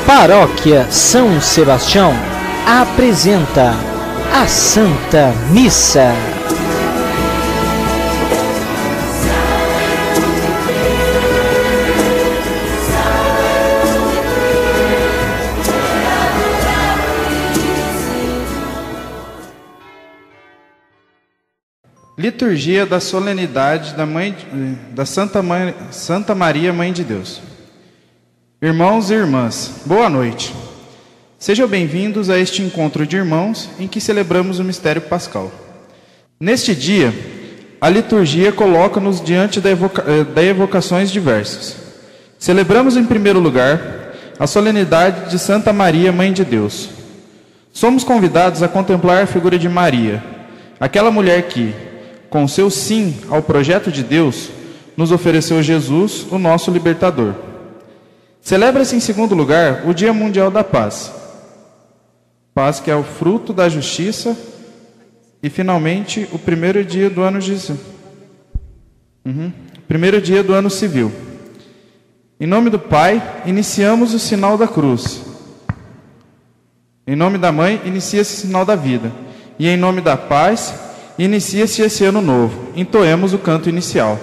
Paróquia São Sebastião apresenta a Santa Missa. Liturgia da solenidade da Santa Maria, Mãe de Deus. Irmãos e irmãs, boa noite. Sejam bem-vindos a este encontro de irmãos em que celebramos o mistério pascal. Neste dia, a liturgia coloca-nos diante de evocações diversas. Celebramos em primeiro lugar a solenidade de Santa Maria, Mãe de Deus. Somos convidados a contemplar a figura de Maria, aquela mulher que, com seu sim ao projeto de Deus, nos ofereceu Jesus, o nosso libertador. Celebra-se em segundo lugar o Dia Mundial da Paz. Paz que é o fruto da justiça e, finalmente, o primeiro dia do ano civil. Em nome do Pai, iniciamos o sinal da cruz. Em nome da Mãe, inicia-se o sinal da vida. E em nome da paz, inicia-se esse ano novo. Entoemos o canto inicial.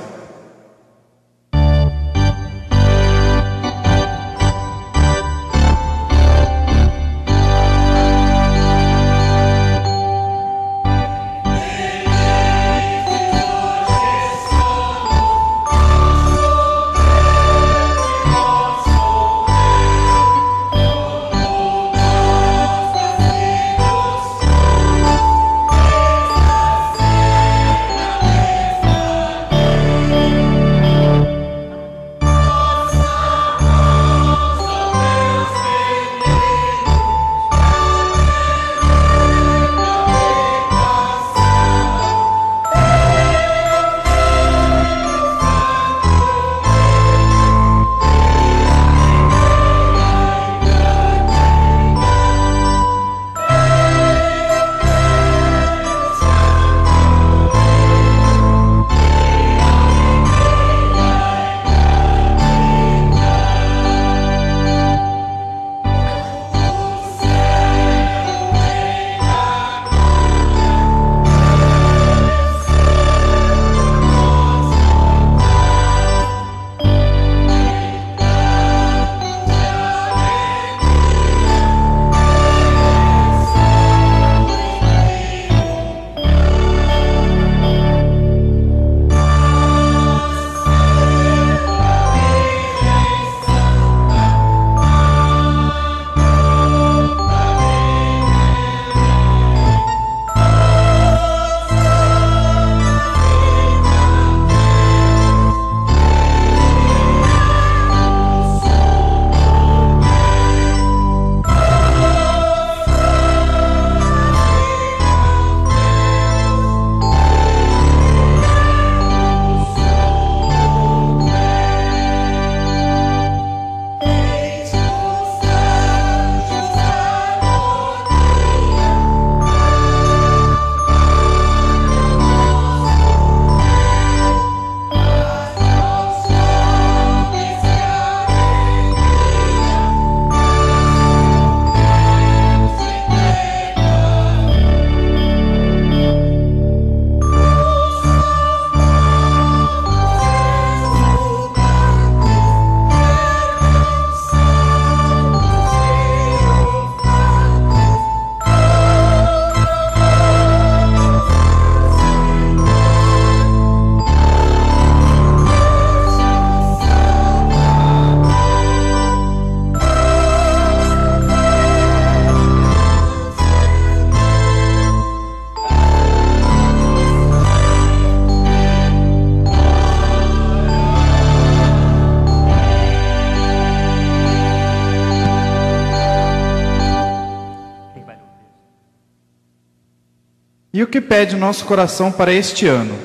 E o que pede nosso coração para este ano?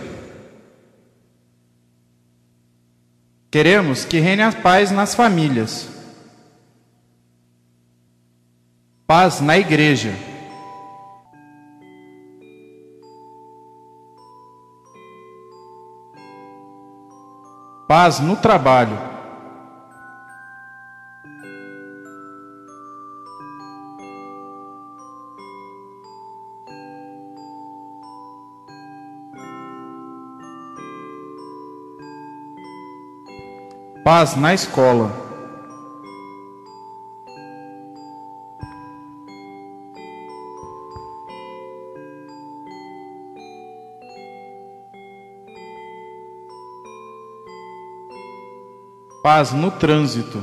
Queremos que reine a paz nas famílias, paz na igreja, paz no trabalho, Paz na escola. Paz no trânsito.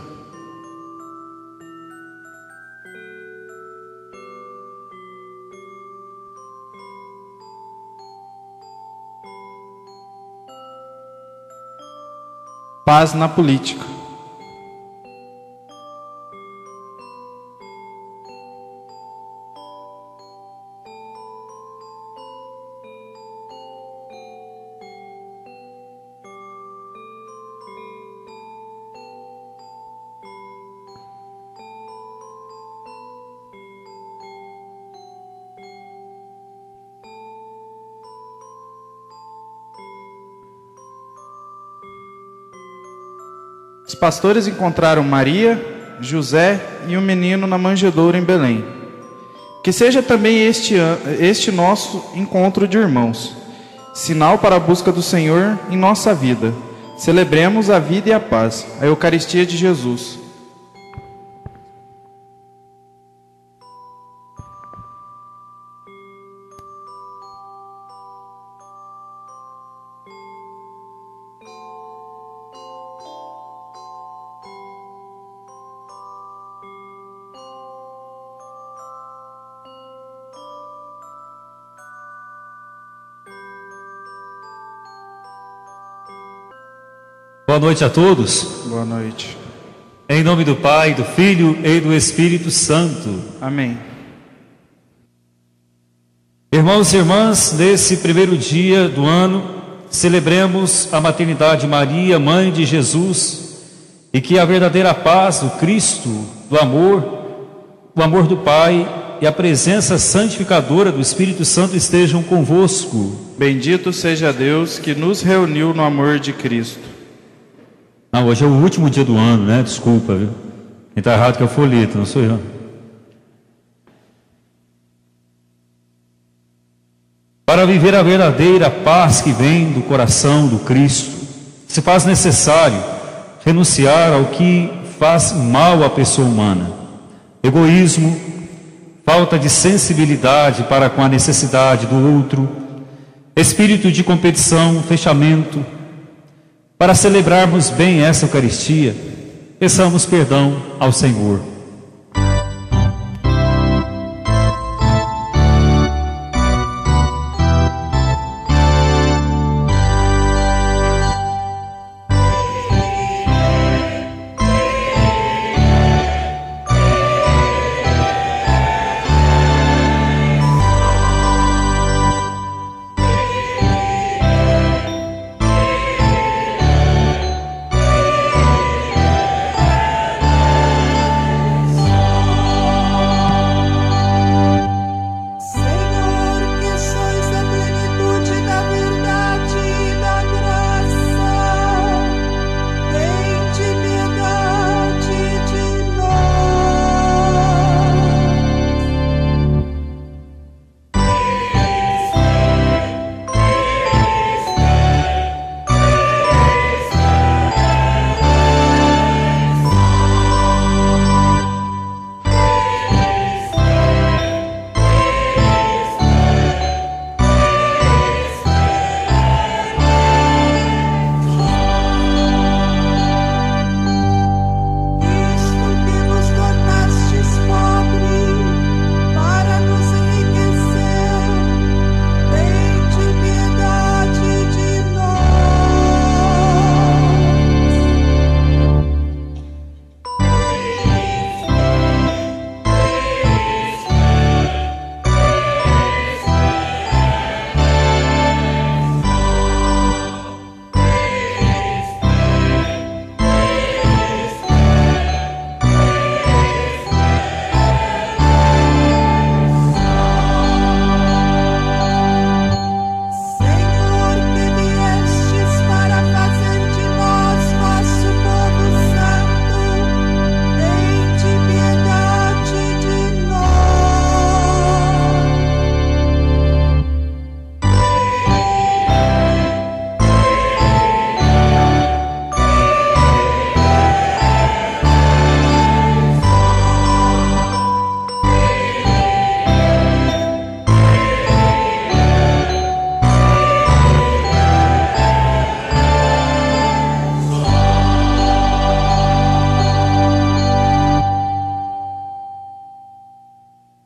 Paz na política. Os pastores encontraram Maria, José e um menino na manjedoura em Belém. Que seja também este nosso encontro de irmãos, sinal para a busca do Senhor em nossa vida. Celebremos a vida e a paz, a Eucaristia de Jesus. Boa noite a todos. Boa noite. Em nome do Pai, do Filho e do Espírito Santo. Amém. Irmãos e irmãs, nesse primeiro dia do ano, celebremos a maternidade de Maria, mãe de Jesus, e que a verdadeira paz do Cristo, do amor do Pai e a presença santificadora do Espírito Santo estejam convosco. Bendito seja Deus que nos reuniu no amor de Cristo. Não, hoje é o último dia do ano, né? Desculpa, viu? Quem está errado que é o folheto, não sou eu. Para viver a verdadeira paz que vem do coração do Cristo, se faz necessário renunciar ao que faz mal à pessoa humana. Egoísmo, falta de sensibilidade para com a necessidade do outro, espírito de competição, fechamento. Para celebrarmos bem essa Eucaristia, peçamos perdão ao Senhor.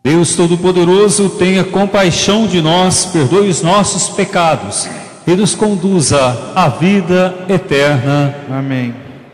Deus Todo-Poderoso, tenha compaixão de nós, perdoe os nossos pecados e nos conduza à vida eterna. Amém.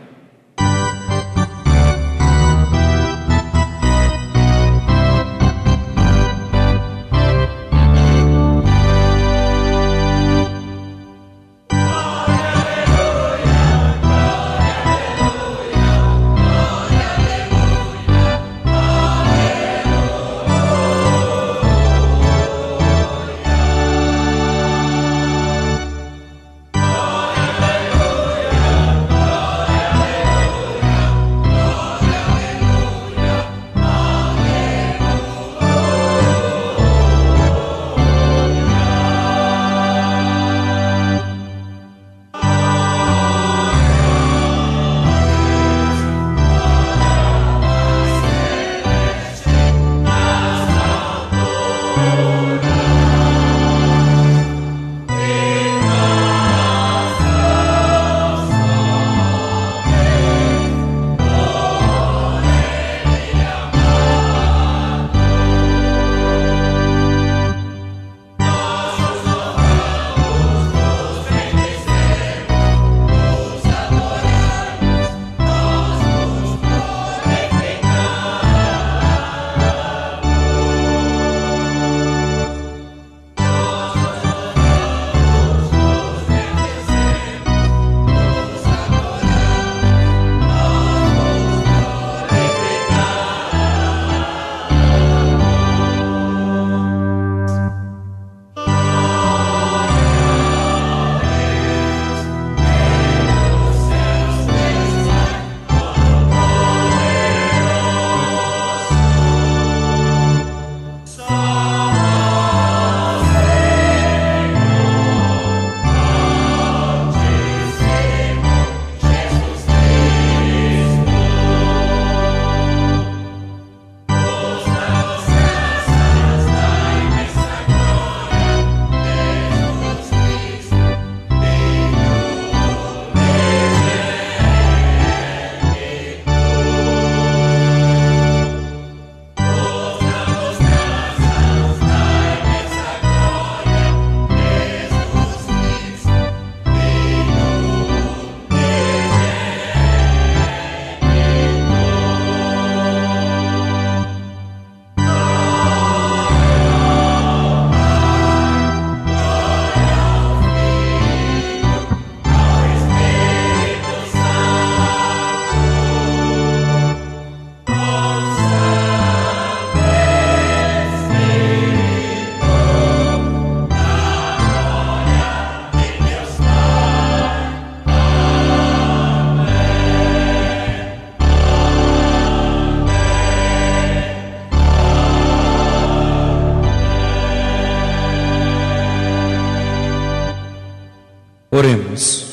Oremos.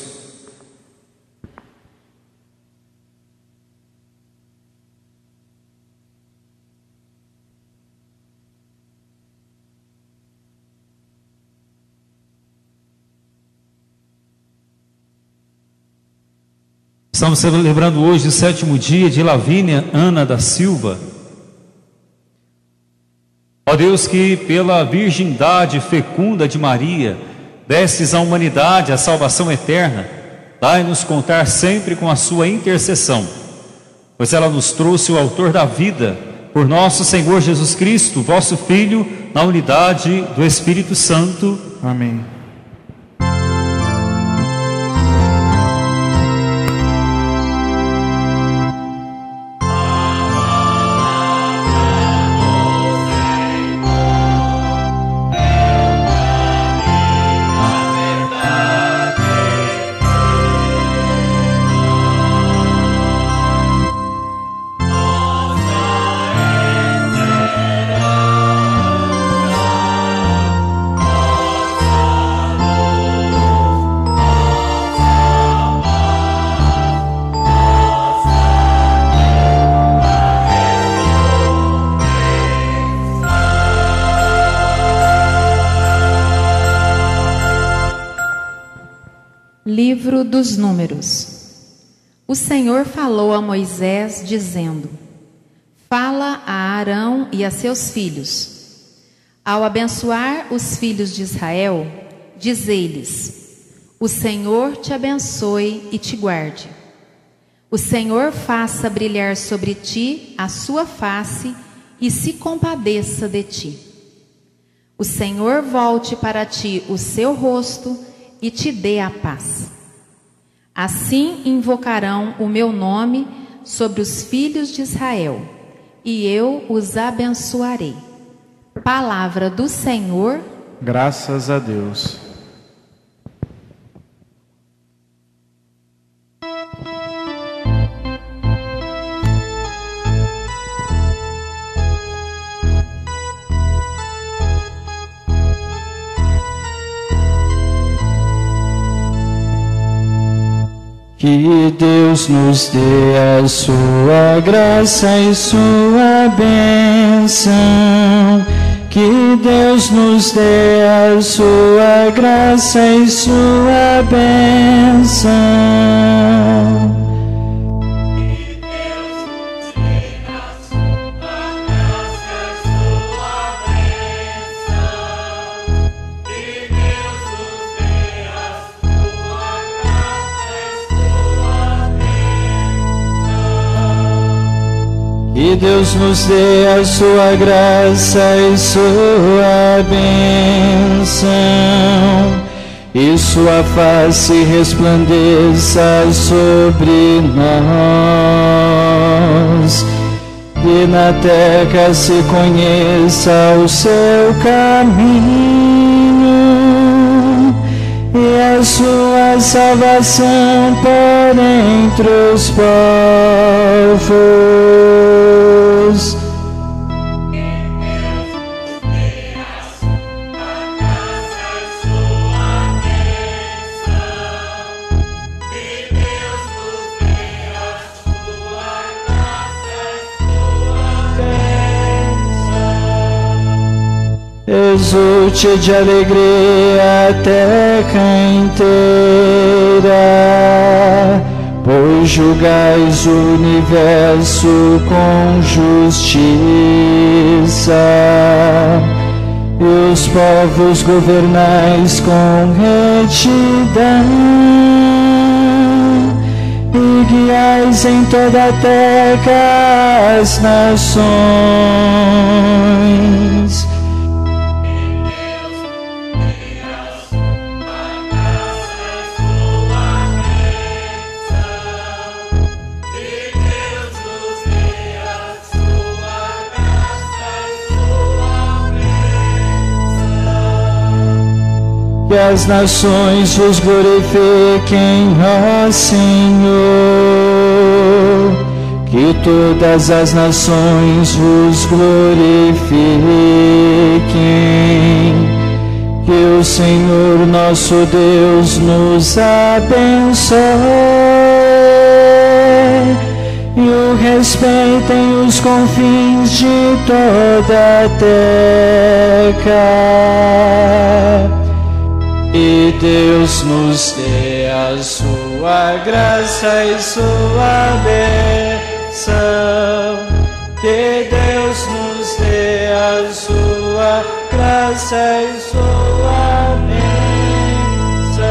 Estamos celebrando hoje o 7º dia de Lavínia Ana da Silva. Ó Deus, que pela virgindade fecunda de Maria destes à humanidade a salvação eterna, dai-nos contar sempre com a sua intercessão, pois ela nos trouxe o autor da vida, por nosso Senhor Jesus Cristo, vosso Filho, na unidade do Espírito Santo. Amém. Livro dos Números. O Senhor falou a Moisés, dizendo: Fala a Arão e a seus filhos. Ao abençoar os filhos de Israel, dize-lhes: o Senhor te abençoe e te guarde. O Senhor faça brilhar sobre ti a sua face e se compadeça de ti. O Senhor volte para ti o seu rosto e te dê a paz. Assim invocarão o meu nome sobre os filhos de Israel, e eu os abençoarei. Palavra do Senhor. Graças a Deus. Que Deus nos dê a sua graça e sua bênção. Que Deus nos dê a sua graça e sua bênção. Que Deus nos dê a sua graça e sua bênção, e sua face resplandeça sobre nós, e na terra se conheça o seu caminho, e a sua salvação por entre os povos. Exulte de alegria a terra inteira, pois julgais o universo com justiça, e os povos governais com retidão, e guiais em toda a terra as nações. Que as nações vos glorifiquem, ó Senhor, que todas as nações vos glorifiquem, que o Senhor nosso Deus nos abençoe, e o respeitem os confins de toda a terra. E Deus nos dê a sua graça e sua bênção. Que Deus nos dê a sua graça e sua bênção.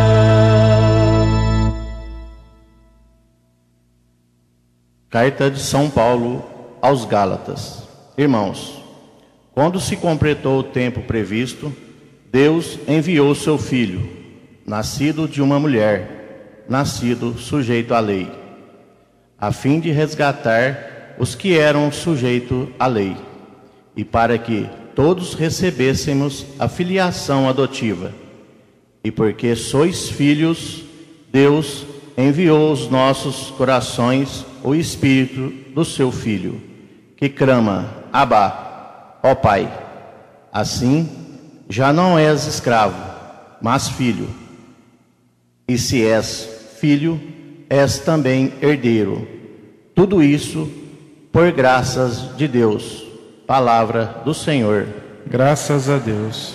Carta de São Paulo aos Gálatas. Irmãos, quando se completou o tempo previsto, Deus enviou seu Filho, nascido de uma mulher, nascido sujeito à lei, a fim de resgatar os que eram sujeitos à lei, e para que todos recebêssemos a filiação adotiva. E porque sois filhos, Deus enviou aos nossos corações o Espírito do seu Filho, que clama: Abá, ó Pai. Assim, já não és escravo, mas filho. E se és filho, és também herdeiro. Tudo isso por graças de Deus. Palavra do Senhor. Graças a Deus.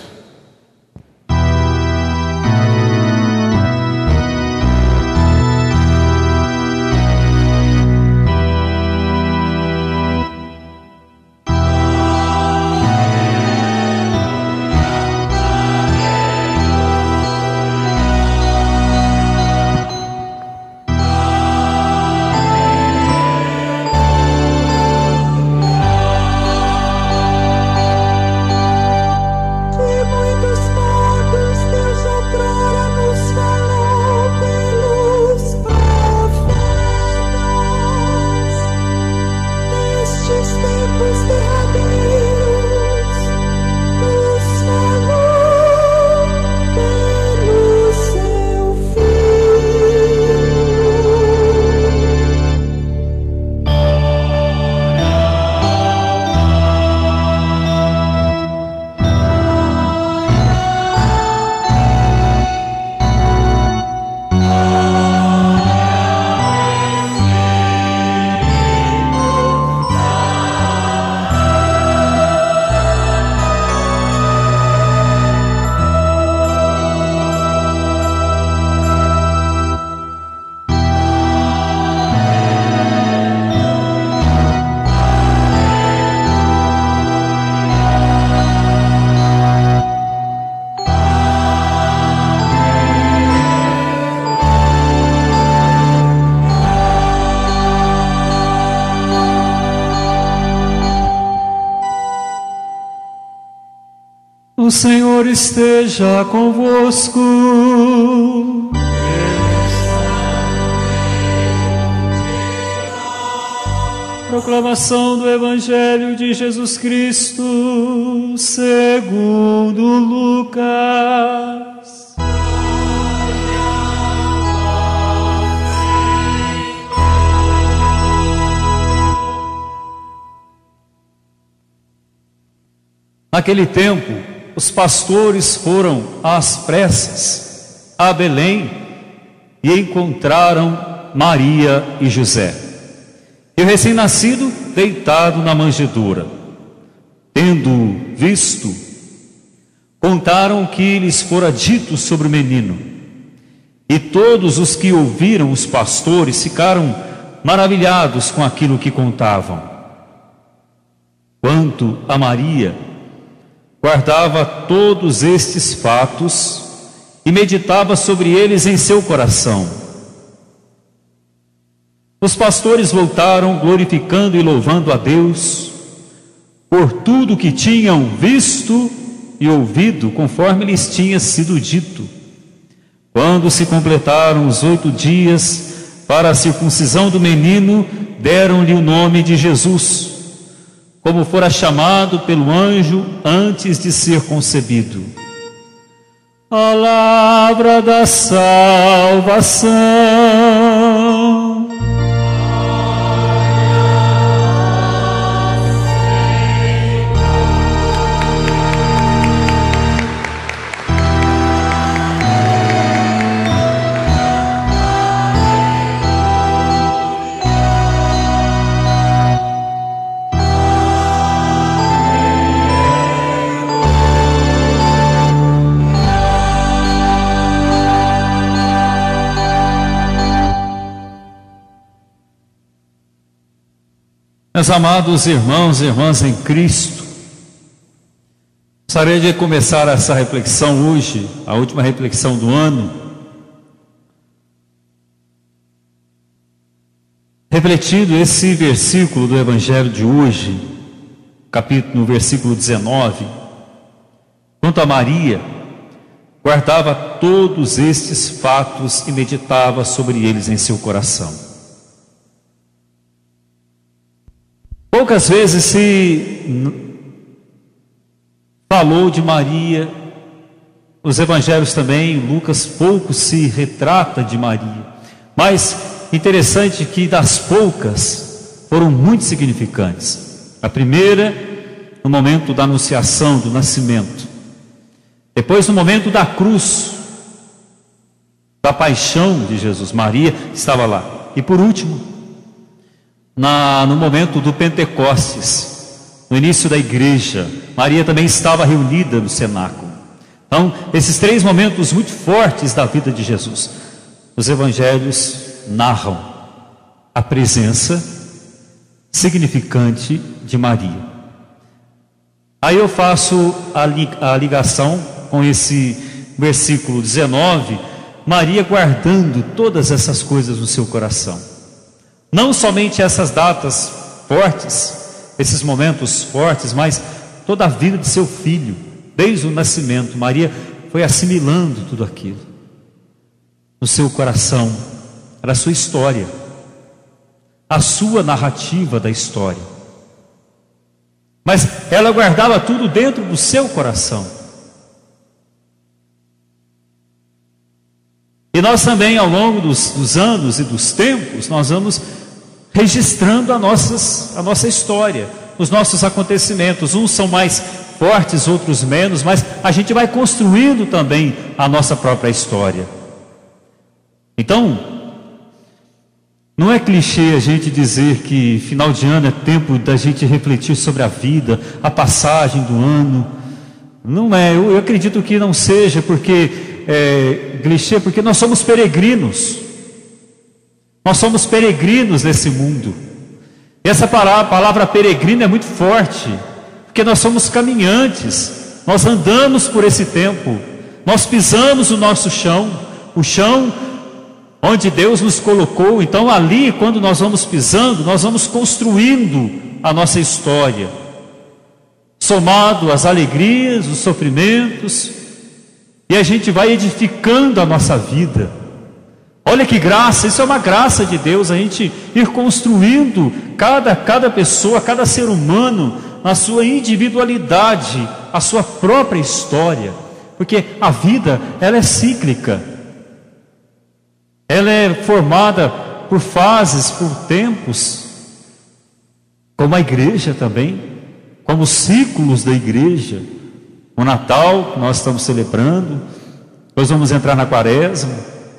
O Senhor esteja convosco. Proclamação do Evangelho de Jesus Cristo, segundo Lucas. Naquele tempo, os pastores foram às pressas a Belém e encontraram Maria e José, e o recém-nascido deitado na manjedoura. Tendo visto, contaram o que lhes fora dito sobre o menino. E todos os que ouviram os pastores ficaram maravilhados com aquilo que contavam. Quanto a Maria, guardava todos estes fatos e meditava sobre eles em seu coração. Os pastores voltaram glorificando e louvando a Deus por tudo que tinham visto e ouvido, conforme lhes tinha sido dito. Quando se completaram os 8 dias para a circuncisão do menino, deram-lhe o nome de Jesus, como fora chamado pelo anjo antes de ser concebido. Palavra da salvação. Meus amados irmãos e irmãs em Cristo, gostaria de começar essa reflexão hoje, a última reflexão do ano, refletindo esse versículo do Evangelho de hoje, no versículo 19. Quanto a Maria, guardava todos estes fatos e meditava sobre eles em seu coração. Poucas vezes se falou de Maria, os evangelhos também, Lucas pouco se retrata de Maria, mas interessante que das poucas foram muito significantes. A primeira, no momento da anunciação, do nascimento. Depois, no momento da cruz, da paixão de Jesus, Maria estava lá. E por último, no momento do Pentecostes, no início da igreja, Maria também estava reunida no cenáculo. Então, esses 3 momentos muito fortes da vida de Jesus, os evangelhos narram a presença significante de Maria. Aí eu faço a ligação com esse versículo 19, Maria guardando todas essas coisas no seu coração. Não somente essas datas fortes, esses momentos fortes, mas toda a vida de seu filho, desde o nascimento. Maria foi assimilando tudo aquilo no seu coração. Era a sua história, a sua narrativa da história. Mas ela guardava tudo dentro do seu coração. E nós também, ao longo dos anos e dos tempos, nós vamos registrando a nossa história, os nossos acontecimentos. Uns são mais fortes, outros menos, mas a gente vai construindo também a nossa própria história. Então, não é clichê a gente dizer que final de ano é tempo da gente refletir sobre a vida, a passagem do ano. Não é, eu acredito que não seja clichê, porque nós somos peregrinos. Nós somos peregrinos nesse mundo. E essa palavra peregrino é muito forte, porque nós somos caminhantes, nós andamos por esse tempo, nós pisamos o nosso chão, o chão onde Deus nos colocou. Então ali, quando nós vamos pisando, nós vamos construindo a nossa história. somado às alegrias, os sofrimentos, e a gente vai edificando a nossa vida. Olha que graça, isso é uma graça de Deus, a gente ir construindo cada pessoa, cada ser humano, na sua individualidade, a sua própria história, porque a vida, ela é cíclica, ela é formada por fases, por tempos, como a igreja também, como os ciclos da igreja. O Natal, que nós estamos celebrando, depois vamos entrar na Quaresma,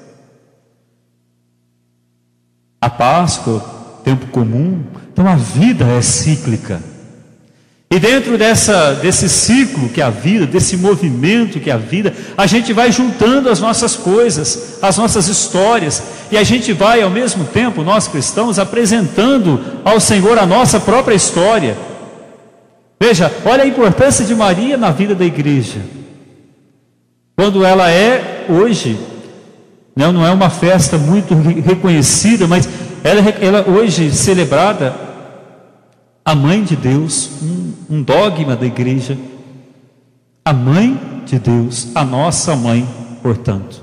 a Páscoa, tempo comum. Então a vida é cíclica, e dentro desse ciclo que é a vida, desse movimento que é a vida, a gente vai juntando as nossas coisas, as nossas histórias, e a gente vai ao mesmo tempo, nós cristãos, apresentando ao Senhor a nossa própria história. Veja, olha a importância de Maria na vida da igreja, quando ela é hoje, não é uma festa muito reconhecida, mas ela hoje celebrada, a mãe de Deus, um dogma da igreja, a mãe de Deus, a nossa mãe, portanto.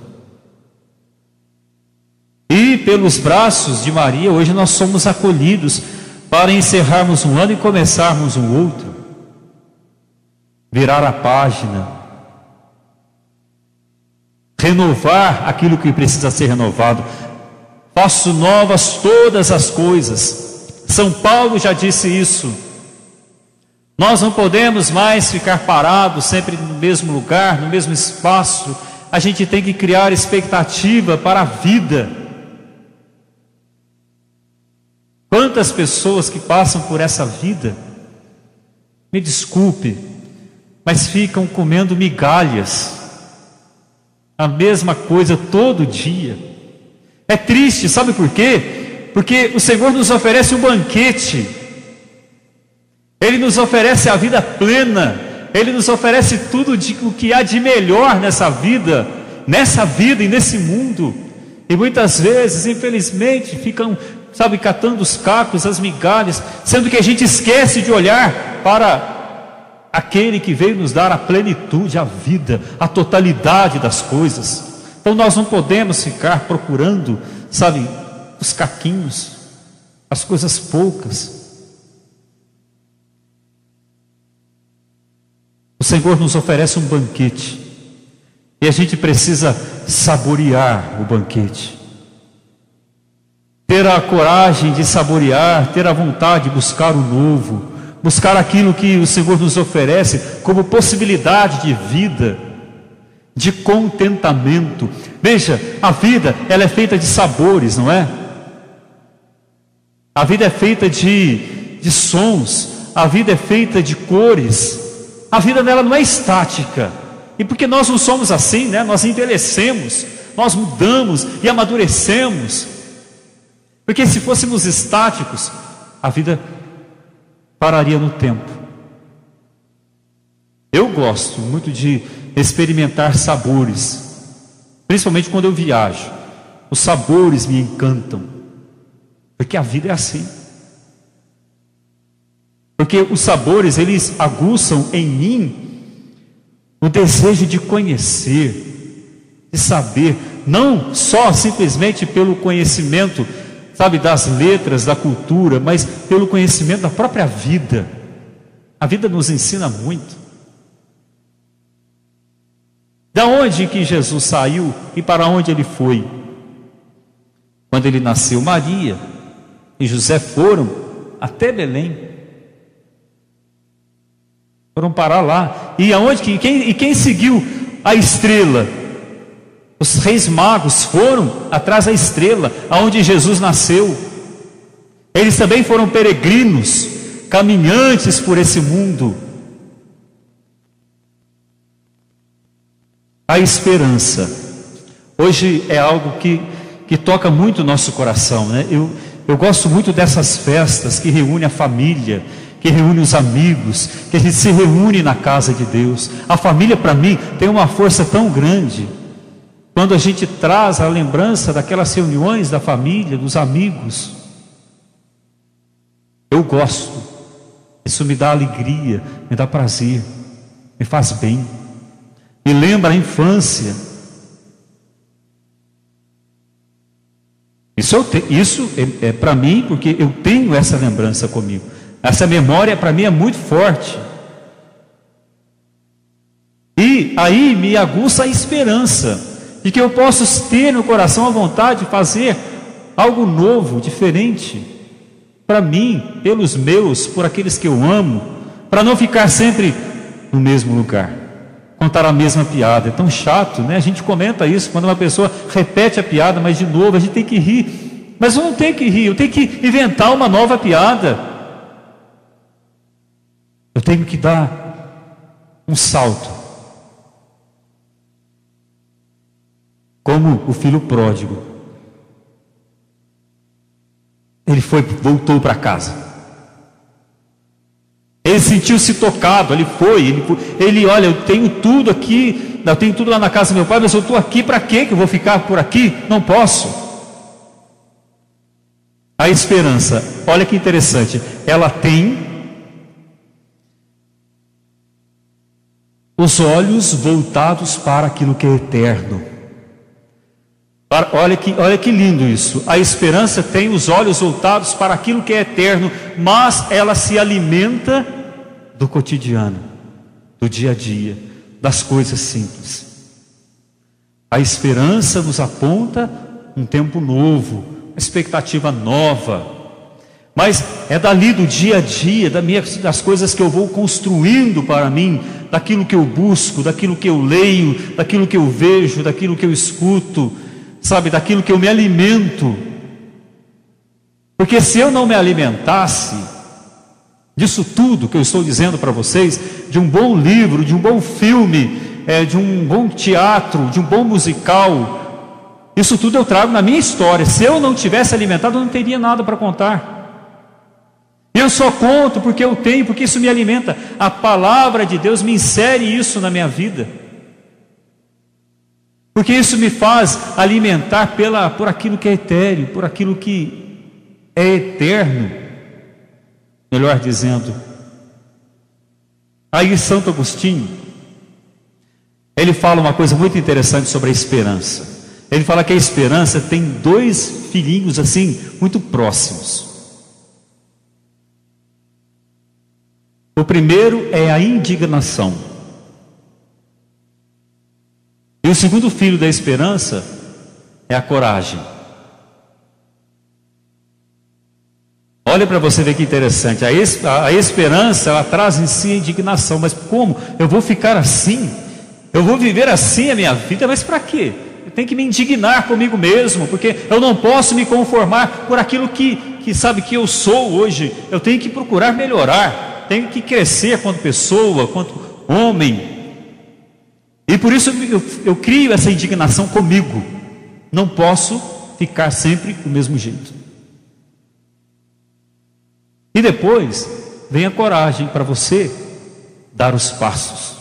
E pelos braços de Maria, hoje nós somos acolhidos para encerrarmos um ano e começarmos um outro, virar a página, renovar aquilo que precisa ser renovado. Faço novas todas as coisas. São Paulo já disse isso. Nós não podemos mais ficar parados sempre no mesmo lugar, no mesmo espaço. A gente tem que criar expectativa para a vida. Quantas pessoas que passam por essa vida, me desculpe, mas ficam comendo migalhas, a mesma coisa todo dia. É triste, sabe por quê? Porque o Senhor nos oferece um banquete, Ele nos oferece a vida plena, Ele nos oferece tudo o que há de melhor nessa vida e nesse mundo. E muitas vezes, infelizmente, ficam, catando os cacos, as migalhas, sendo que a gente esquece de olhar para aquele que veio nos dar a plenitude, a vida, a totalidade das coisas. Então nós não podemos ficar procurando, os caquinhos, as coisas poucas. O Senhor nos oferece um banquete, e a gente precisa saborear o banquete, ter a coragem de saborear, ter a vontade de buscar o novo, buscar aquilo que o Senhor nos oferece como possibilidade de vida, de contentamento. Veja, a vida, ela é feita de sabores, não é? A vida é feita de sons, a vida é feita de cores, a vida dela não é estática, e porque nós não somos assim, nós envelhecemos, nós mudamos e amadurecemos, porque se fôssemos estáticos, a vida pararia no tempo. Eu gosto muito de experimentar sabores, principalmente quando eu viajo, os sabores me encantam, porque a vida é assim. Porque os sabores, eles aguçam em mim o desejo de conhecer, de saber, não só simplesmente pelo conhecimento, das letras, da cultura, mas pelo conhecimento da própria vida. A vida nos ensina muito. Da onde que Jesus saiu e para onde ele foi? Quando ele nasceu, Maria e José foram até Belém, foram parar lá. E quem seguiu a estrela? Os reis magos foram atrás da estrela, aonde Jesus nasceu. Eles também foram peregrinos, caminhantes por esse mundo. A esperança, hoje é algo que toca muito o nosso coração, Eu gosto muito dessas festas que reúnem a família, que reúne os amigos, que a gente se reúne na casa de Deus. A família, para mim, tem uma força tão grande, quando a gente traz a lembrança daquelas reuniões da família, dos amigos. Eu gosto, Isso me dá alegria, me dá prazer, me faz bem, me lembra a infância. Isso é para mim, porque eu tenho essa lembrança comigo. Essa memória para mim é muito forte. E aí me aguça a esperança de que eu posso ter no coração a vontade de fazer algo novo, diferente, para mim, pelos meus, por aqueles que eu amo, para não ficar sempre no mesmo lugar, contar a mesma piada. É tão chato, né? A gente comenta isso quando uma pessoa repete a piada, mas de novo a gente tem que rir. Mas eu não tenho que rir, eu tenho que inventar uma nova piada. Eu tenho que dar um salto. Como o filho pródigo. Ele voltou para casa. Ele sentiu-se tocado, ele, olha, eu tenho tudo aqui, eu tenho tudo lá na casa do meu pai, mas eu estou aqui para quê? Que eu vou ficar por aqui? Não posso. A esperança, olha que interessante, ela tem os olhos voltados para aquilo que é eterno. Olha que lindo isso. A esperança tem os olhos voltados para aquilo que é eterno, mas ela se alimenta do cotidiano, do dia a dia, das coisas simples. A esperança nos aponta um tempo novo, uma expectativa nova, mas é dali do dia a dia, das coisas que eu vou construindo para mim, daquilo que eu busco, daquilo que eu leio, daquilo que eu vejo, daquilo que eu escuto, sabe, daquilo que eu me alimento. Porque se eu não me alimentasse disso tudo que eu estou dizendo para vocês, de um bom livro, de um bom filme, de um bom teatro, de um bom musical, isso tudo eu trago na minha história. Se eu não tivesse alimentado, eu não teria nada para contar. Eu só conto porque eu tenho, porque isso me alimenta. A palavra de Deus me insere isso na minha vida, porque isso me faz alimentar por aquilo que é etéreo, por aquilo que é eterno, melhor dizendo. Aí Santo Agostinho, ele fala uma coisa muito interessante sobre a esperança. Ele fala que a esperança tem dois filhinhos assim, muito próximos. O primeiro é a indignação. E o segundo filho da esperança é a coragem. Olha para você ver que interessante. A esperança, ela traz em si a indignação. Mas como? Eu vou ficar assim? Eu vou viver assim a minha vida? Mas para quê? Eu tenho que me indignar comigo mesmo, porque eu não posso me conformar por aquilo que sabe que eu sou hoje. Eu tenho que procurar melhorar, tenho que crescer quanto pessoa, quanto homem. E por isso eu crio essa indignação comigo. Não posso ficar sempre do mesmo jeito. E depois vem a coragem para você dar os passos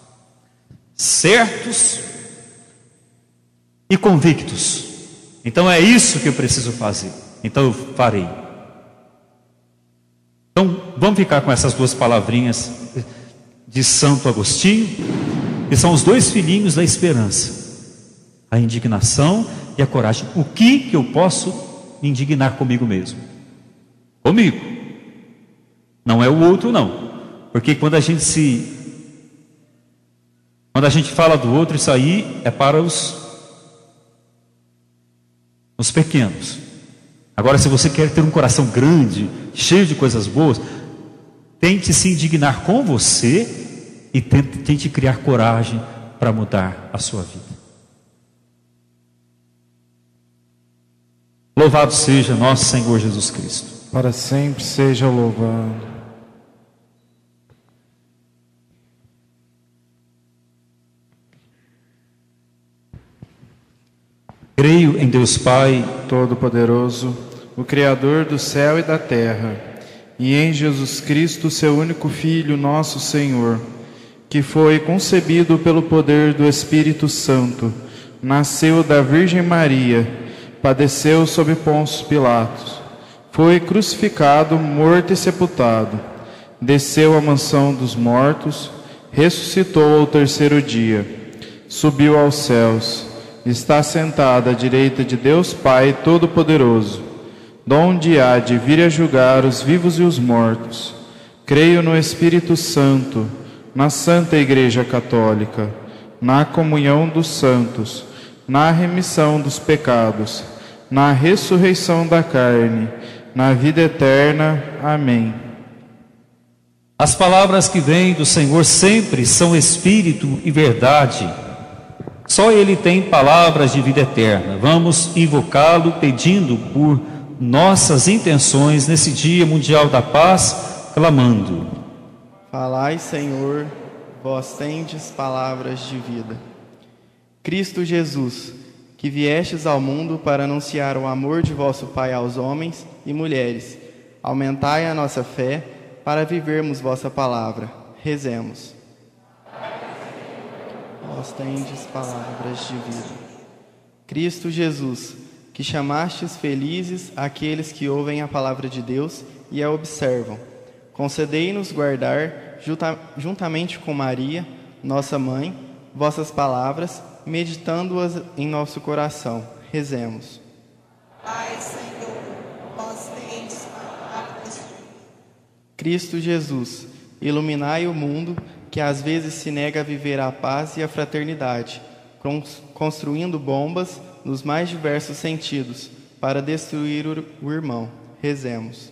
certos e convictos. Então é isso que eu preciso fazer. Então eu farei. Então vamos ficar com essas duas palavrinhas de Santo Agostinho, que são os dois filhinhos da esperança: a indignação e a coragem. O que eu posso me indignar comigo mesmo? Comigo. Não é o outro, não. Porque quando a gente fala do outro, isso aí é para os pequenos. Agora, se você quer ter um coração grande, cheio de coisas boas, tente se indignar com você e tente criar coragem para mudar a sua vida. Louvado seja nosso Senhor Jesus Cristo. Para sempre seja louvado. Creio em Deus Pai Todo-Poderoso, o Criador do céu e da terra, e em Jesus Cristo, seu único Filho, nosso Senhor, que foi concebido pelo poder do Espírito Santo, nasceu da Virgem Maria, padeceu sob Pôncio Pilatos, foi crucificado, morto e sepultado, desceu à mansão dos mortos, ressuscitou ao terceiro dia, subiu aos céus, está sentado à direita de Deus Pai Todo-Poderoso, donde há de vir a julgar os vivos e os mortos. Creio no Espírito Santo, na Santa Igreja Católica, na comunhão dos santos, na remissão dos pecados, na ressurreição da carne, na vida eterna. Amém. As palavras que vêm do Senhor sempre são espírito e verdade. Só Ele tem palavras de vida eterna. Vamos invocá-lo pedindo por nossas intenções nesse Dia Mundial da Paz, clamando: Falai, Senhor, vós tendes palavras de vida. Cristo Jesus, que viestes ao mundo para anunciar o amor de vosso Pai aos homens e mulheres, aumentai a nossa fé para vivermos vossa palavra. Rezemos. Vós tendes palavras de vida. Cristo Jesus, que chamastes felizes aqueles que ouvem a palavra de Deus e a observam, concedei-nos guardar, juntamente com Maria, nossa mãe, vossas palavras, meditando-as em nosso coração. Rezemos. Pai, Senhor, vós tendes palavras de vida. Cristo Jesus, iluminai o mundo que às vezes se nega a viver a paz e a fraternidade, construindo bombas nos mais diversos sentidos para destruir o irmão. Rezemos.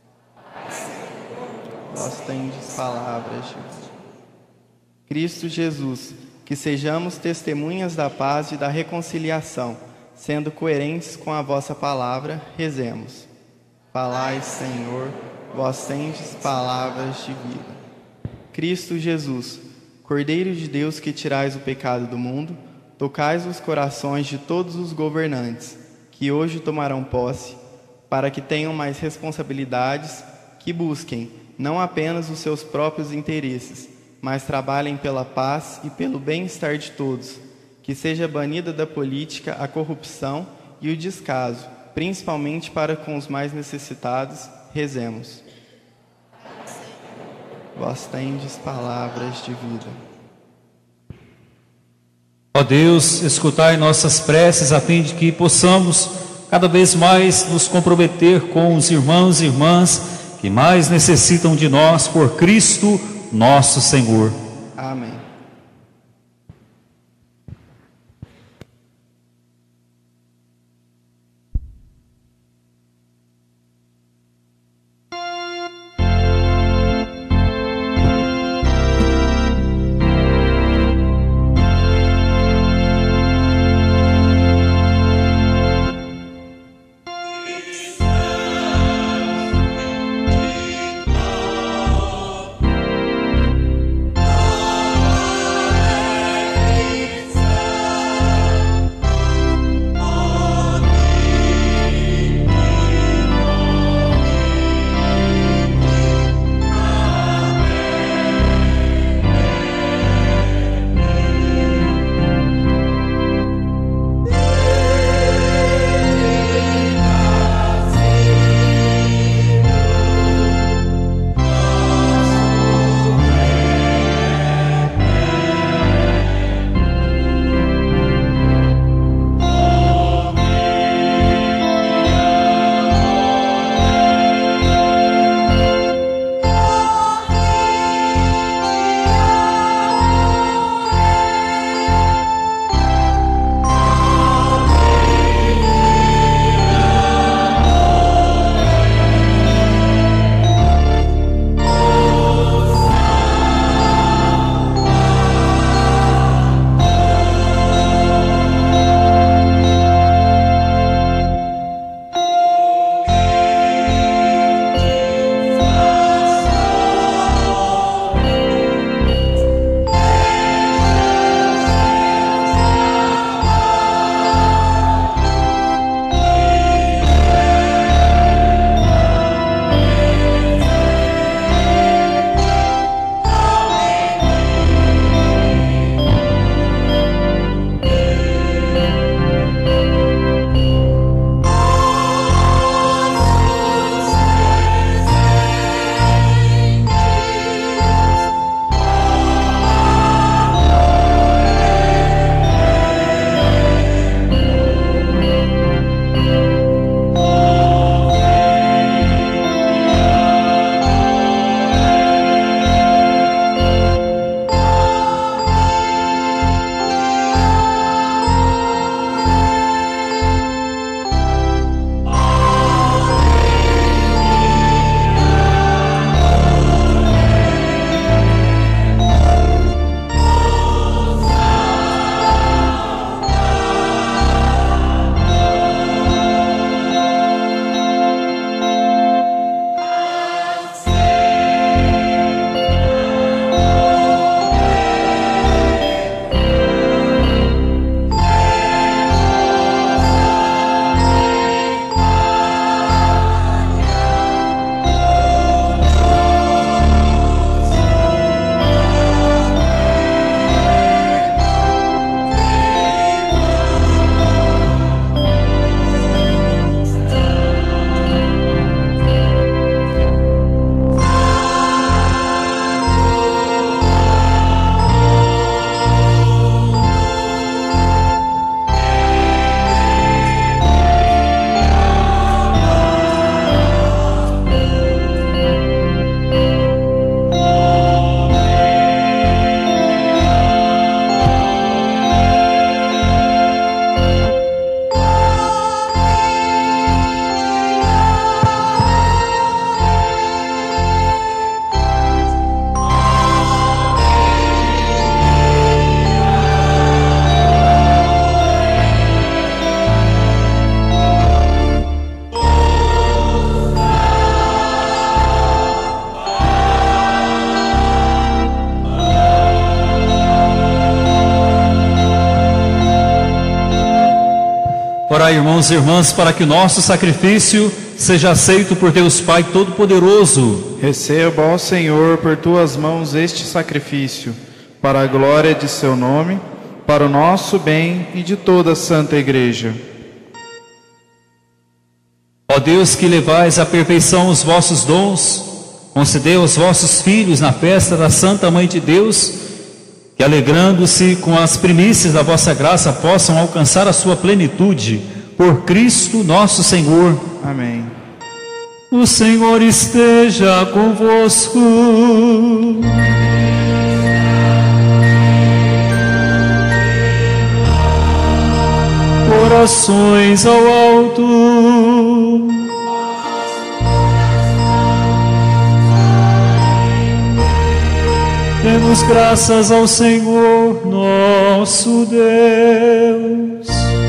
Vós tendes palavras de vida. Cristo Jesus, que sejamos testemunhas da paz e da reconciliação, sendo coerentes com a vossa palavra. Rezemos. Falai, Senhor, vós tendes palavras de vida. Cristo Jesus, Cordeiro de Deus que tirais o pecado do mundo, tocais os corações de todos os governantes, que hoje tomarão posse, para que tenham mais responsabilidades, que busquem não apenas os seus próprios interesses, mas trabalhem pela paz e pelo bem-estar de todos, que seja banida da política a corrupção e o descaso, principalmente para com os mais necessitados. Rezemos. Vós tendes palavras de vida. Ó Deus, escutai nossas preces a fim de que possamos cada vez mais nos comprometer com os irmãos e irmãs que mais necessitam de nós, por Cristo nosso Senhor. Amém. Oh Orai, irmãos e irmãs, para que o nosso sacrifício seja aceito por Deus Pai Todo-Poderoso. Receba, ó Senhor, por tuas mãos este sacrifício, para a glória de seu nome, para o nosso bem e de toda a Santa Igreja. Ó Deus, que levais à perfeição os vossos dons, concedei aos vossos filhos na festa da Santa Mãe de Deus, que alegrando-se com as primícias da vossa graça possam alcançar a sua plenitude, por Cristo nosso Senhor. Amém. O Senhor esteja convosco. Orações ao alto. Demos graças ao Senhor nosso Deus.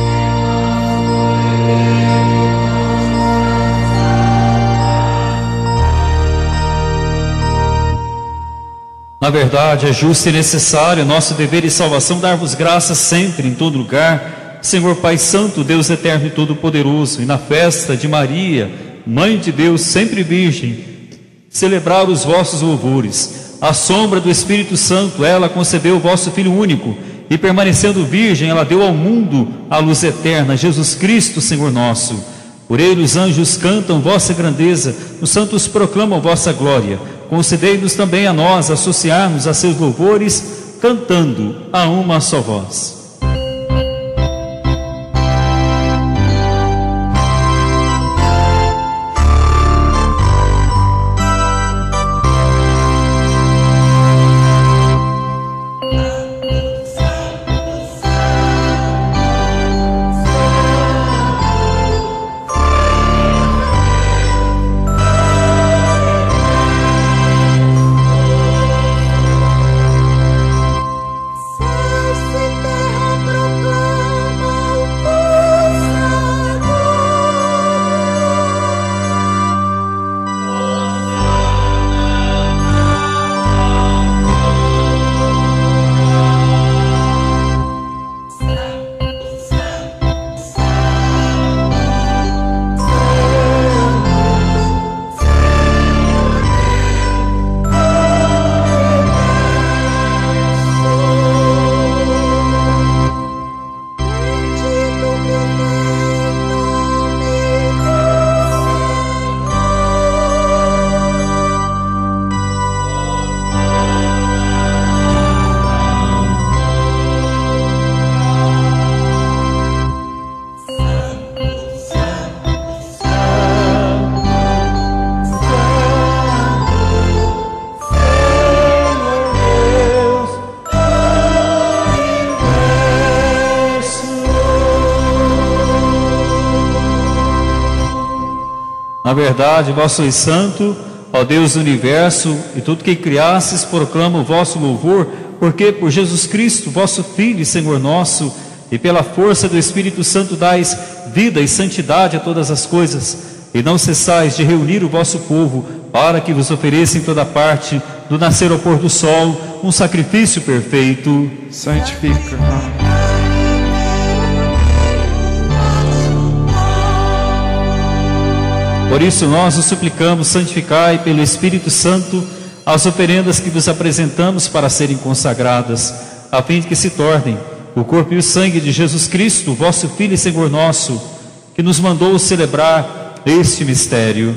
Na verdade, é justo e necessário, nosso dever e salvação, dar-vos graças sempre, em todo lugar, Senhor Pai Santo, Deus eterno e todo-poderoso, e na festa de Maria, Mãe de Deus, sempre virgem, celebrar os vossos louvores. À sombra do Espírito Santo, ela concebeu o vosso Filho único, e permanecendo virgem, ela deu ao mundo a luz eterna, Jesus Cristo, Senhor nosso. Por ele os anjos cantam vossa grandeza, os santos proclamam vossa glória. Concedei-nos também a nós associar-nos a seus louvores, cantando a uma só voz. Na verdade, vós sois santo, ó Deus do universo, e tudo que criastes proclama o vosso louvor, porque por Jesus Cristo, vosso Filho e Senhor nosso, e pela força do Espírito Santo dais vida e santidade a todas as coisas, e não cessais de reunir o vosso povo, para que vos ofereça em toda parte, do nascer ao pôr do sol, um sacrifício perfeito. Santifica. Por isso nós os suplicamos, santificai pelo Espírito Santo as oferendas que vos apresentamos para serem consagradas, a fim de que se tornem o corpo e o sangue de Jesus Cristo, vosso Filho e Senhor nosso, que nos mandou celebrar este mistério.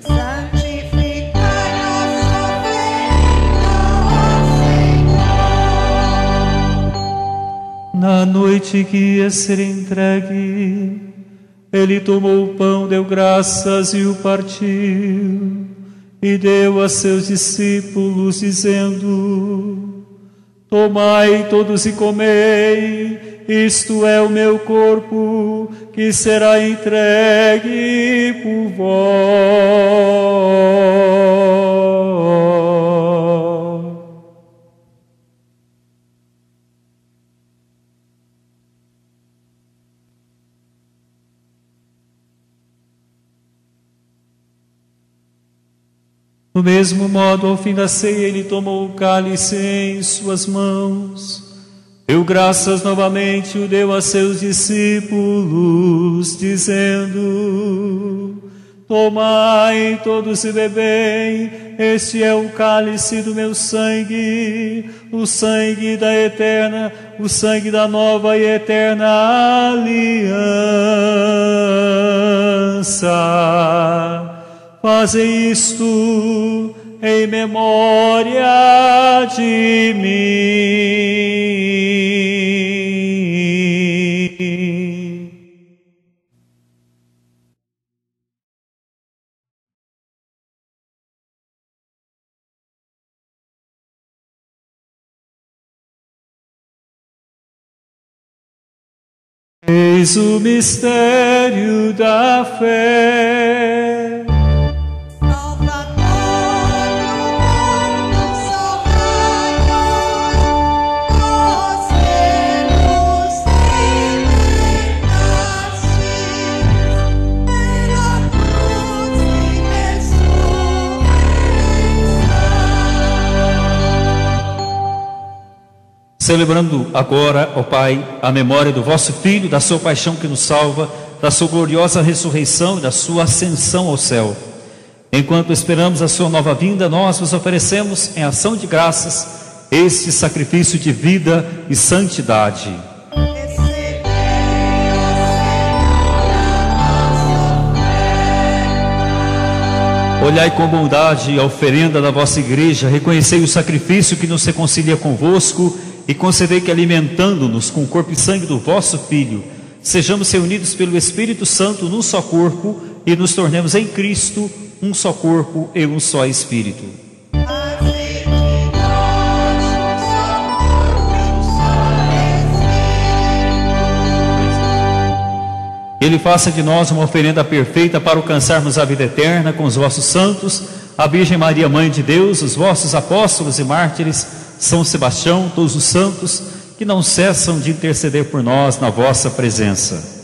Na noite que ia ser entregue, ele tomou o pão, deu graças e o partiu, e deu a seus discípulos, dizendo: tomai todos e comei, isto é o meu corpo, que será entregue por vós. Do mesmo modo, ao fim da ceia, ele tomou o cálice em suas mãos, Deu graças novamente, o deu a seus discípulos, dizendo: tomai todos e bebei, este é o cálice do meu sangue, o sangue da eterna, o sangue da nova e eterna aliança. Fazei isto em memória de mim. Eis o mistério da fé. Celebrando agora, ó Pai, a memória do vosso Filho, da sua paixão que nos salva, da sua gloriosa ressurreição e da sua ascensão ao céu. Enquanto esperamos a sua nova vinda, nós vos oferecemos em ação de graças este sacrifício de vida e santidade. Olhai com bondade a oferenda da vossa igreja, reconhecei o sacrifício que nos reconcilia convosco e concedei que, alimentando-nos com o corpo e sangue do vosso Filho, sejamos reunidos pelo Espírito Santo num só corpo e nos tornemos em Cristo um só corpo e um só Espírito. Ele faça de nós uma oferenda perfeita para alcançarmos a vida eterna com os vossos santos, a Virgem Maria, Mãe de Deus, os vossos apóstolos e mártires, São Sebastião, todos os santos, que não cessam de interceder por nós na vossa presença.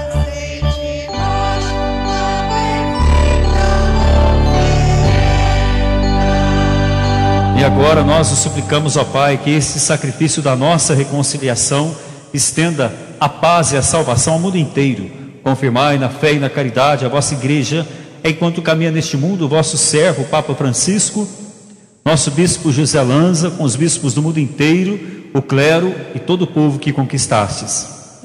E agora nós os suplicamos, ó Pai, que este sacrifício da nossa reconciliação estenda a paz e a salvação ao mundo inteiro. Confirmai na fé e na caridade a vossa igreja, enquanto caminha neste mundo o vosso servo, o Papa Francisco, nosso bispo José Lanza, com os bispos do mundo inteiro, o clero e todo o povo que conquistastes.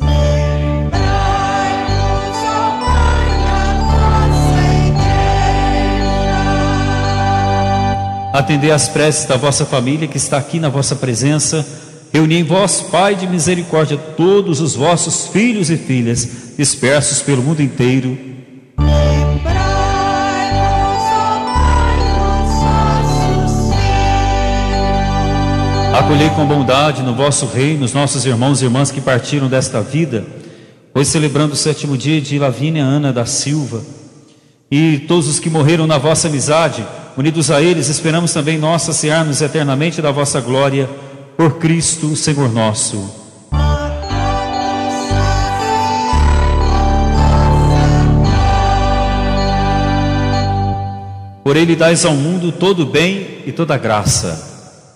Atendei às preces da vossa família que está aqui na vossa presença. Reuni em vós, Pai de misericórdia, todos os vossos filhos e filhas dispersos pelo mundo inteiro. Acolhei com bondade no vosso reino os nossos irmãos e irmãs que partiram desta vida, hoje celebrando o 7º dia de Lavínia Ana da Silva, e todos os que morreram na vossa amizade. Unidos a eles, esperamos também nós saciar-nos eternamente da vossa glória, por Cristo, Senhor nosso. Por ele dais ao mundo todo o bem e toda a graça.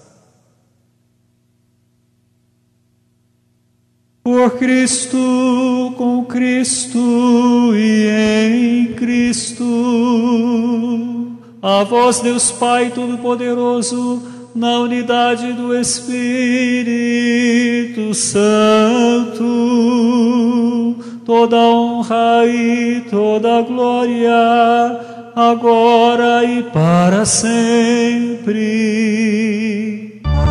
Por Cristo, com Cristo e em Cristo, a vós, Deus Pai Todo-Poderoso, na unidade do Espírito Santo, toda honra e toda glória, agora e para sempre.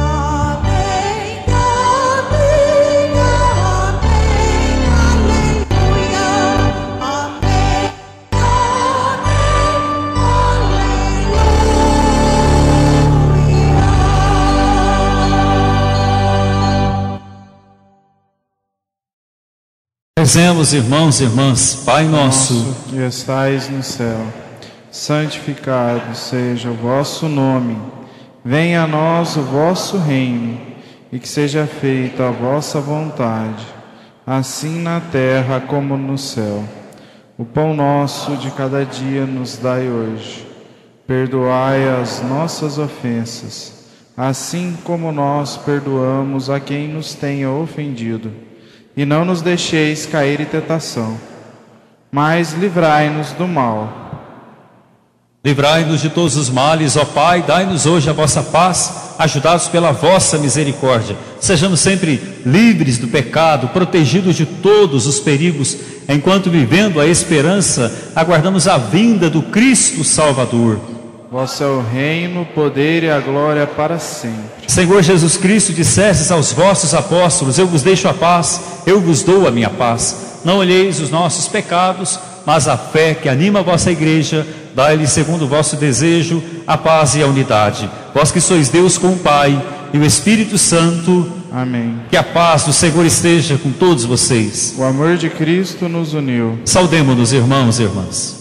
Rezemos, irmãos e irmãs. Pai nosso, que estais no céu, santificado seja o vosso nome. Venha a nós o vosso reino, e que seja feita a vossa vontade, assim na terra como no céu. O pão nosso de cada dia nos dai hoje. Perdoai as nossas ofensas, assim como nós perdoamos a quem nos tenha ofendido. E não nos deixeis cair em tentação, mas livrai-nos do mal. Livrai-nos de todos os males, ó Pai, dai-nos hoje a vossa paz, ajudados pela vossa misericórdia. Sejamos sempre livres do pecado, protegidos de todos os perigos, enquanto vivendo a esperança, aguardamos a vinda do Cristo Salvador. Vosso é o reino, o poder e a glória para sempre. Senhor Jesus Cristo, dissestes aos vossos apóstolos: eu vos deixo a paz, eu vos dou a minha paz. Não olheis os nossos pecados, mas a fé que anima a vossa igreja, dai-lhe segundo o vosso desejo a paz e a unidade. Vós que sois Deus com o Pai e o Espírito Santo. Amém. Que a paz do Senhor esteja com todos vocês. O amor de Cristo nos uniu. Saudemo-nos, irmãos e irmãs.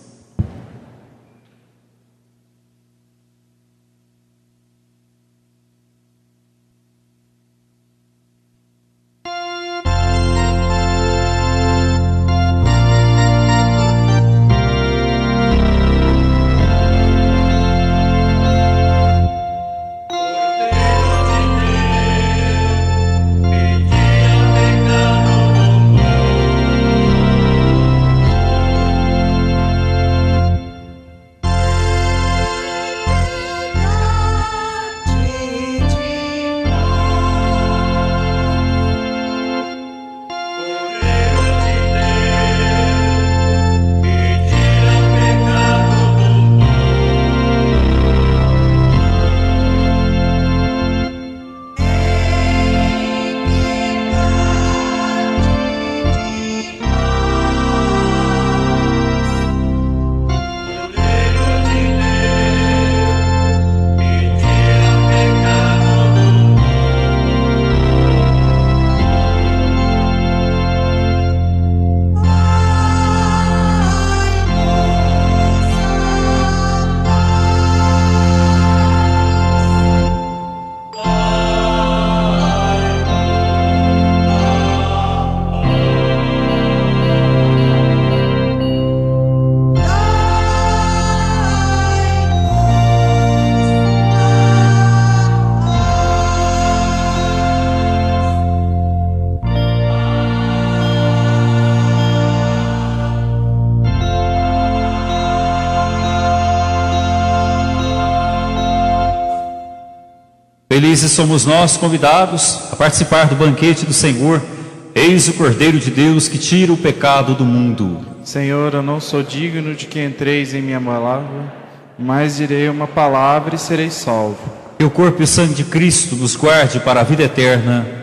Felizes somos nós convidados a participar do banquete do Senhor. Eis o Cordeiro de Deus que tira o pecado do mundo. Senhor, eu não sou digno de que entreis em minha palavra, mas direi uma palavra e serei salvo. Que o corpo e o sangue de Cristo nos guarde para a vida eterna.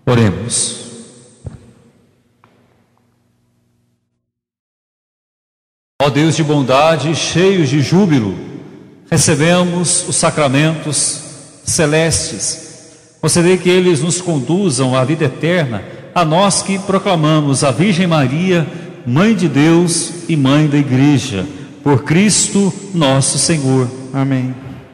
Oremos. Ó Deus de bondade, cheios de júbilo, recebemos os sacramentos celestes. Concedei que eles nos conduzam à vida eterna, a nós que proclamamos a Virgem Maria, Mãe de Deus e Mãe da Igreja, por Cristo nosso Senhor. Amém.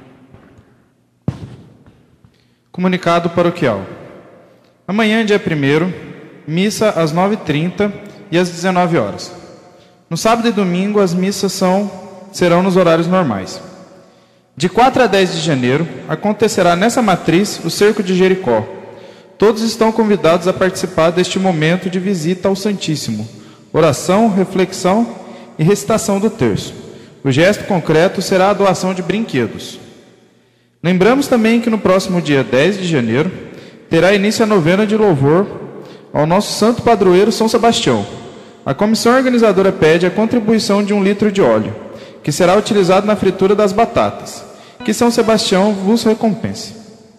Comunicado paroquial. Amanhã, dia 1º, missa às 9h30 e às 19 horas. No sábado e domingo, as missas serão nos horários normais. De 4 a 10 de janeiro, acontecerá nessa matriz o Cerco de Jericó. Todos estão convidados a participar deste momento de visita ao Santíssimo, oração, reflexão e recitação do terço. O gesto concreto será a doação de brinquedos. Lembramos também que no próximo dia 10 de janeiro, terá início a novena de louvor ao nosso santo padroeiro São Sebastião. A comissão organizadora pede a contribuição de 1 litro de óleo, que será utilizado na fritura das batatas. Que São Sebastião vos recompense.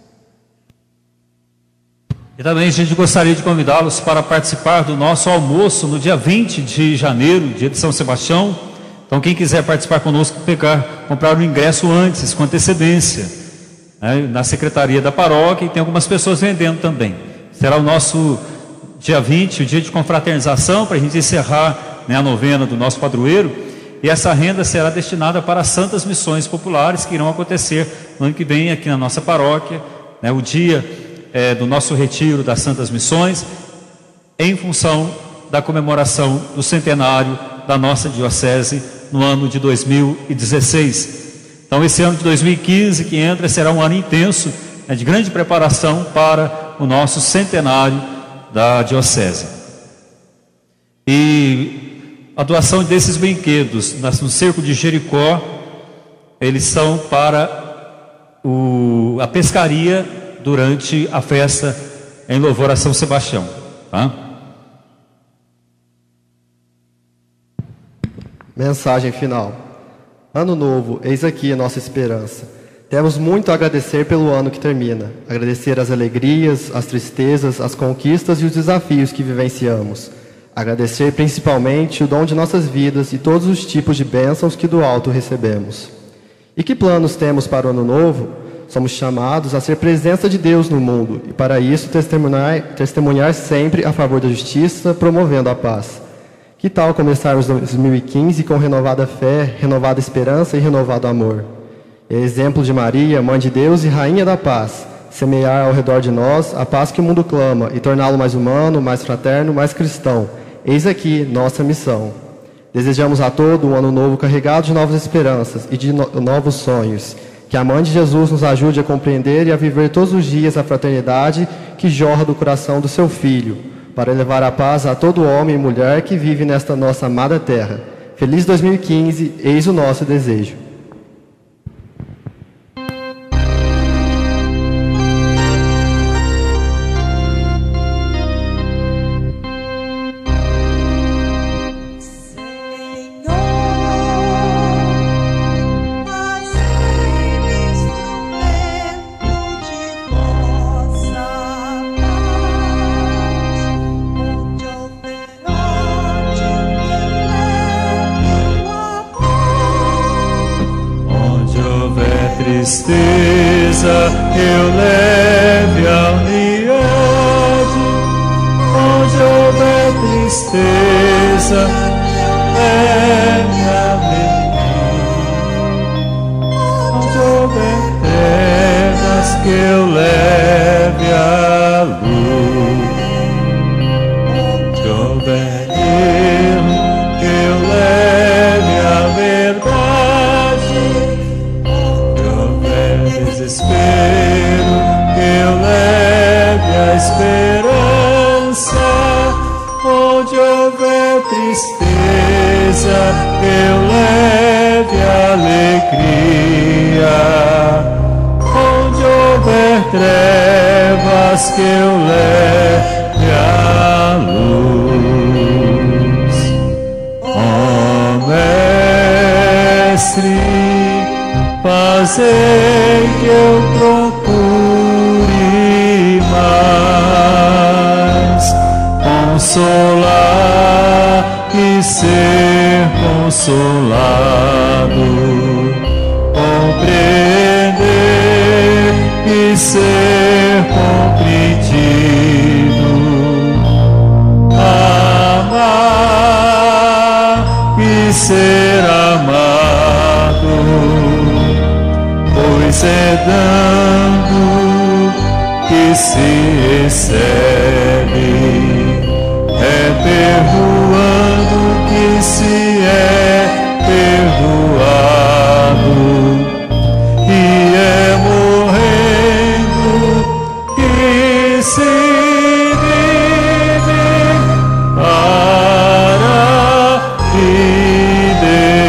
E também a gente gostaria de convidá-los para participar do nosso almoço no dia 20 de janeiro, dia de São Sebastião. Então quem quiser participar conosco, comprar o ingresso antes, com antecedência, na secretaria da paróquia, e tem algumas pessoas vendendo também. Será o nosso dia 20, o dia de confraternização, para a gente encerrar a novena do nosso padroeiro, e essa renda será destinada para as santas missões populares que irão acontecer no ano que vem aqui na nossa paróquia, o dia do nosso retiro das santas missões, em função da comemoração do centenário da nossa diocese no ano de 2016. Então esse ano de 2015 que entra será um ano intenso, de grande preparação para o nosso centenário da diocese. E a doação desses brinquedos no Cerco de Jericó, eles são para a pescaria durante a festa em louvor a São Sebastião, tá? Mensagem final. Ano novo, eis aqui a nossa esperança. Temos muito a agradecer pelo ano que termina. Agradecer as alegrias, as tristezas, as conquistas e os desafios que vivenciamos. Agradecer principalmente o dom de nossas vidas e todos os tipos de bênçãos que do alto recebemos. E que planos temos para o ano novo? Somos chamados a ser presença de Deus no mundo e para isso testemunhar sempre a favor da justiça, promovendo a paz. Que tal começarmos 2015 com renovada fé, renovada esperança e renovado amor? Exemplo de Maria, Mãe de Deus e Rainha da Paz, semear ao redor de nós a paz que o mundo clama e torná-lo mais humano, mais fraterno, mais cristão. Eis aqui nossa missão. Desejamos a todos um ano novo carregado de novas esperanças e de novos sonhos. Que a Mãe de Jesus nos ajude a compreender e a viver todos os dias a fraternidade que jorra do coração do seu Filho, para levar a paz a todo homem e mulher que vive nesta nossa amada terra. Feliz 2015, eis o nosso desejo. Tristeza eu leve a unidade, onde houver tristeza leve a alegria, onde houver trevas que eu leve a luz, onde houver erro que eu leve a verdade, desespero, que eu leve a esperança, onde houver tristeza, que eu leve a alegria, onde houver trevas, que eu leve a luz. Ó Mestre, fazei que eu procure mais consolar e ser consolado, compreender e ser compreendido, amar e ser amado, pois é dando que se recebe, é perdoando que se é perdoado, e é morrendo que se vive para a vida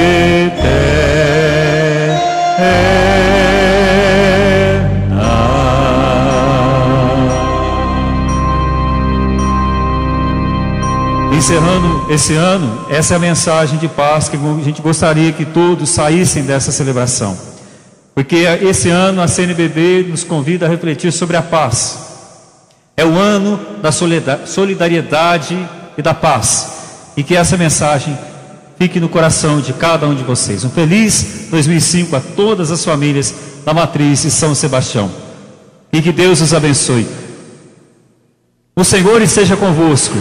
Encerrando esse ano, essa é a mensagem de paz que a gente gostaria que todos saíssem dessa celebração. Porque esse ano a CNBB nos convida a refletir sobre a paz. É o ano da solidariedade e da paz. E que essa mensagem fique no coração de cada um de vocês. Um feliz 2005 a todas as famílias da Matriz e São Sebastião. E que Deus os abençoe. O Senhor esteja convosco.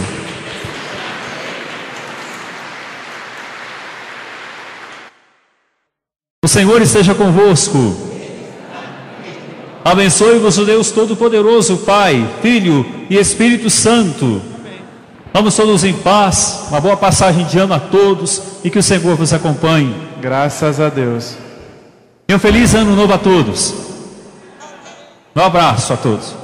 O Senhor esteja convosco. Abençoe-vos o Deus Todo-Poderoso, Pai, Filho e Espírito Santo. Vamos todos em paz, uma boa passagem de ano a todos e que o Senhor vos acompanhe. Graças a Deus. E um feliz ano novo a todos. Um abraço a todos.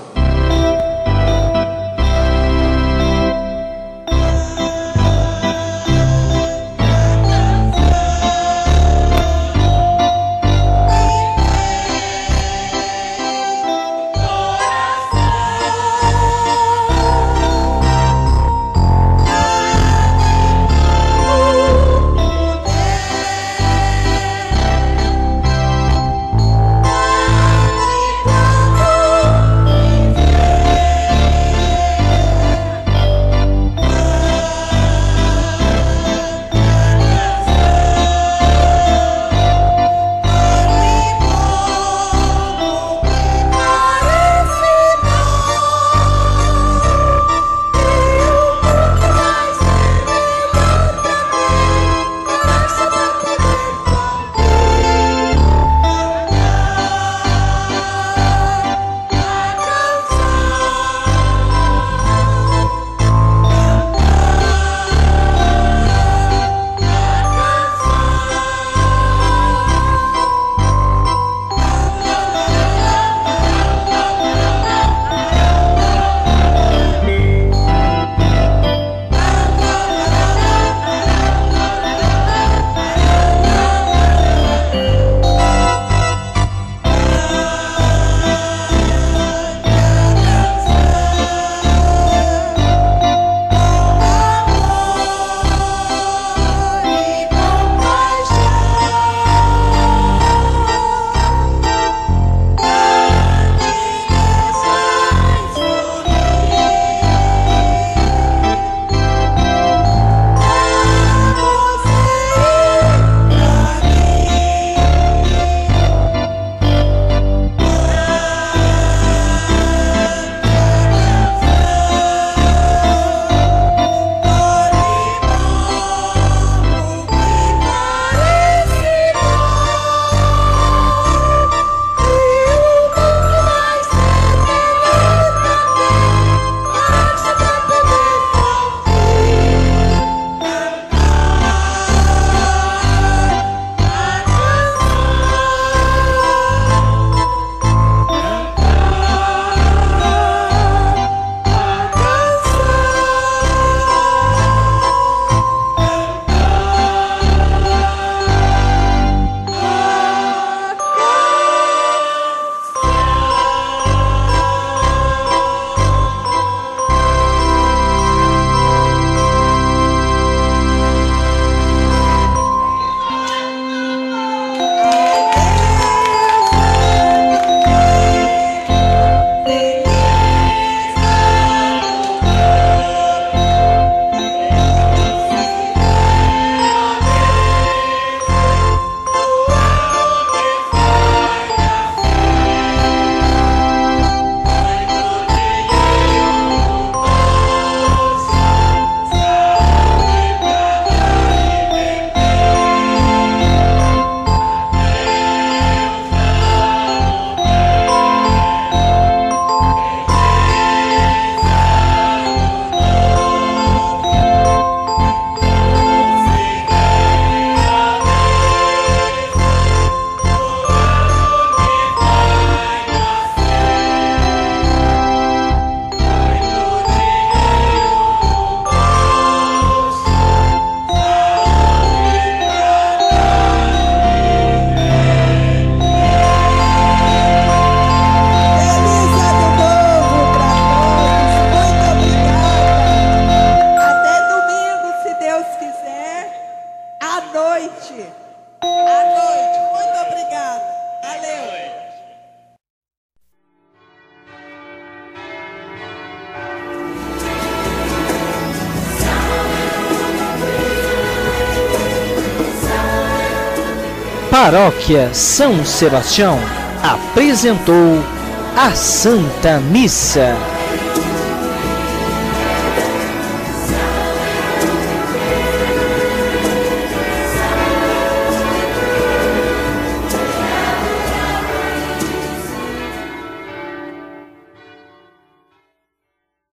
Paróquia São Sebastião apresentou a Santa Missa.